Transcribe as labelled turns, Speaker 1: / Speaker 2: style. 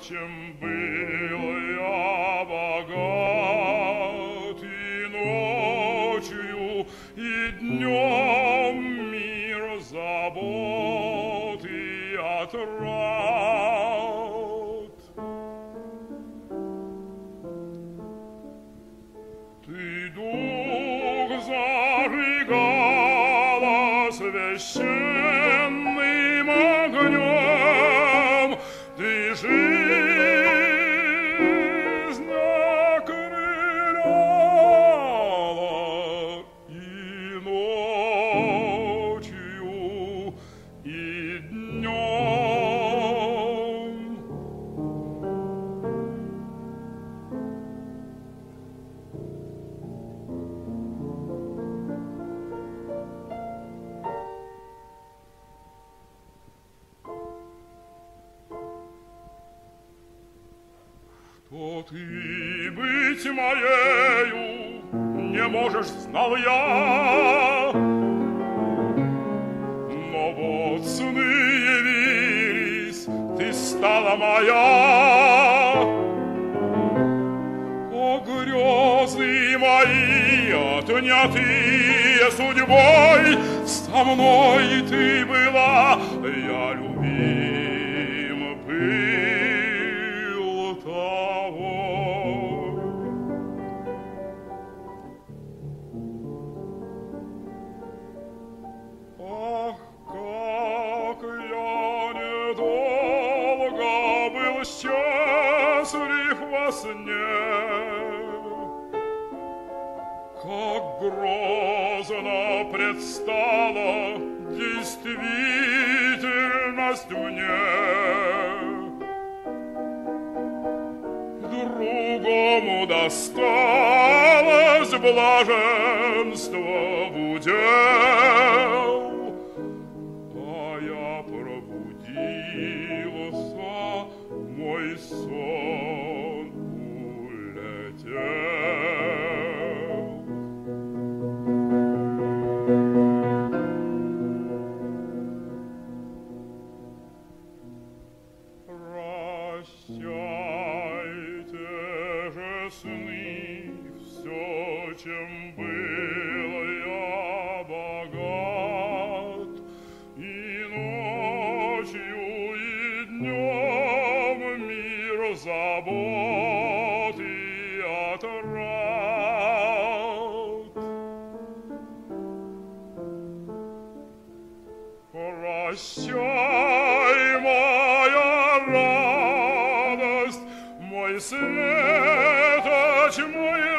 Speaker 1: чем был я богат, и ночью, и днем мир забот и отрад. Ты дух зажигала священным огнем, ты жизнь окрыляла и ночью, и днем. Что ты быть моею не можешь, знал я, но вот сны явились, ты стала моя. О, грезы мои, отнятые судьбой, со мной ты была, я любим был тобой. Ах, как я недолго был счастлив во сне, как грозно предстала действительность мне. Другому досталось блаженство в удел, а я пробудился, мой сон улетел. Прощайте же сны, все, чем был я богат, и ночью, и днем мир забот и отрад. Прощай, моя радость, мой светоч, мой